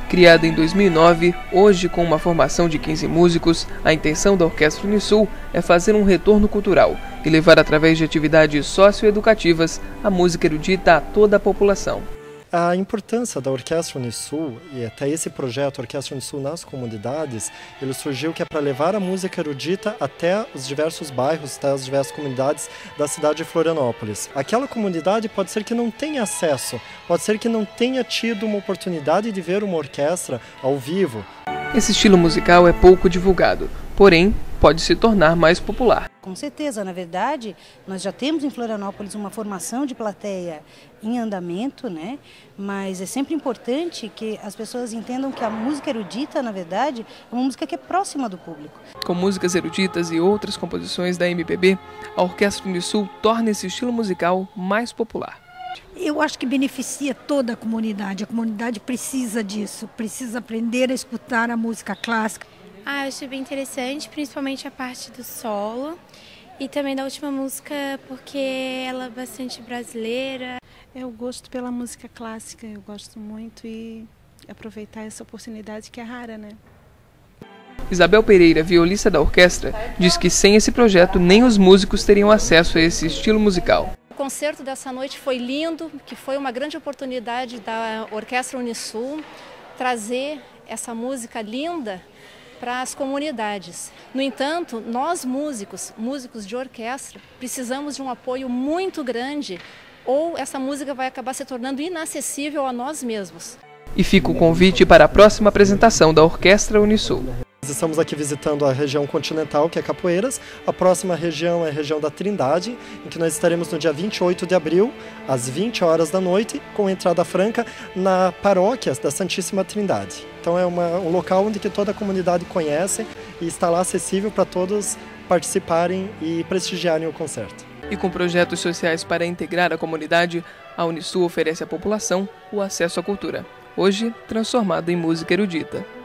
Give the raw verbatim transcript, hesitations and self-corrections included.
Criada em dois mil e nove, hoje com uma formação de quinze músicos, a intenção da Orquestra Unisul é fazer um retorno cultural e levar através de atividades socioeducativas a música erudita a toda a população. A importância da Orquestra Unisul e até esse projeto Orquestra Unisul nas comunidades, ele surgiu que é para levar a música erudita até os diversos bairros, até as diversas comunidades da cidade de Florianópolis. Aquela comunidade pode ser que não tenha acesso, pode ser que não tenha tido uma oportunidade de ver uma orquestra ao vivo. Esse estilo musical é pouco divulgado, porém pode se tornar mais popular. Com certeza, na verdade, nós já temos em Florianópolis uma formação de plateia em andamento, né? Mas é sempre importante que as pessoas entendam que a música erudita, na verdade, é uma música que é próxima do público. Com músicas eruditas e outras composições da M P B, a Orquestra Unisul torna esse estilo musical mais popular. Eu acho que beneficia toda a comunidade. A comunidade precisa disso, precisa aprender a escutar a música clássica. Ah, eu achei bem interessante, principalmente a parte do solo e também da última música, porque ela é bastante brasileira. Eu gosto pela música clássica, eu gosto muito e aproveitar essa oportunidade que é rara, né? Isabel Pereira, violista da orquestra, diz que sem esse projeto nem os músicos teriam acesso a esse estilo musical. O concerto dessa noite foi lindo, que foi uma grande oportunidade da Orquestra Unisul trazer essa música linda para as comunidades. No entanto, nós músicos, músicos de orquestra, precisamos de um apoio muito grande ou essa música vai acabar se tornando inacessível a nós mesmos. E fica o convite para a próxima apresentação da Orquestra Unisul. Estamos aqui visitando a região continental, que é Capoeiras. A próxima região é a região da Trindade, em que nós estaremos no dia vinte e oito de abril, às vinte horas da noite, com entrada franca na paróquia da Santíssima Trindade. Então é uma, um local onde que toda a comunidade conhece e está lá acessível para todos participarem e prestigiarem o concerto. E com projetos sociais para integrar a comunidade, a Unisul oferece à população o acesso à cultura, hoje transformada em música erudita.